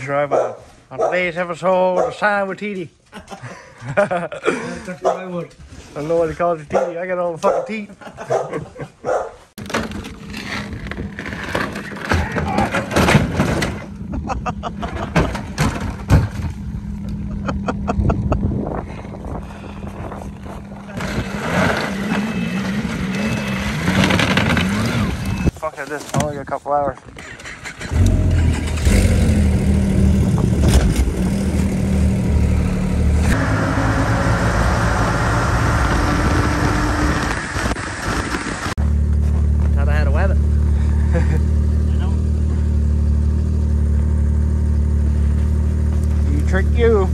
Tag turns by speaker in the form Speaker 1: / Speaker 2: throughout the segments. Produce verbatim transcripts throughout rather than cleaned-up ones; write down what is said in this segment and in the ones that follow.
Speaker 1: right, man. On today's episode of Sam with T D.
Speaker 2: That's what I would.
Speaker 1: I don't know what he calls it, T D. I got all the fucking teeth. Fuck at this, I only got a couple hours. Thought I had a weather.
Speaker 2: I know.
Speaker 1: You trick you.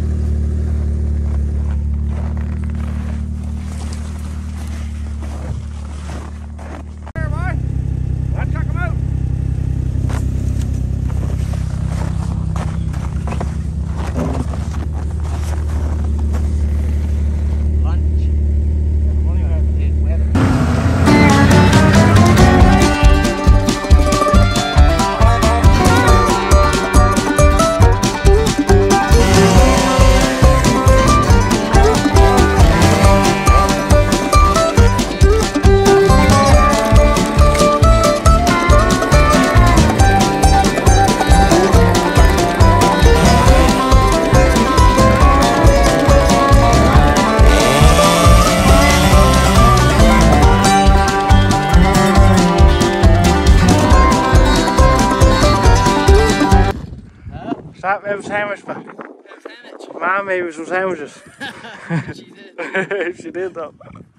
Speaker 1: Stop having sandwich, man.
Speaker 2: Sandwich.
Speaker 1: Mom made me some sandwiches.
Speaker 2: She did.
Speaker 1: She did though.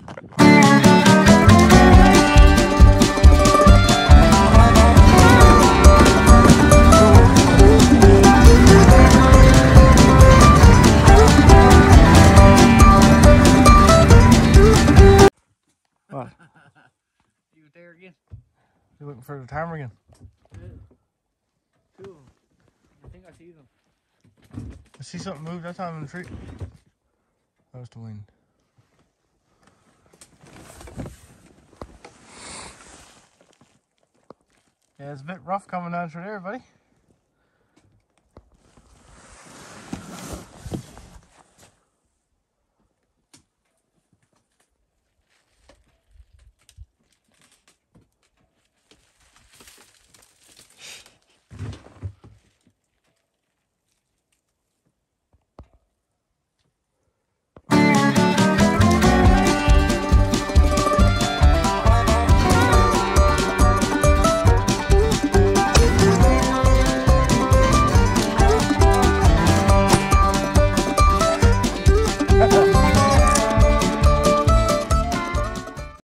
Speaker 1: What?
Speaker 2: You there again?
Speaker 1: You looking for the timer again?
Speaker 2: Two of them. I think I see them.
Speaker 1: I see something move that time in the tree. That was the wind. Yeah, it's a bit rough coming down through there, buddy. Ha ha.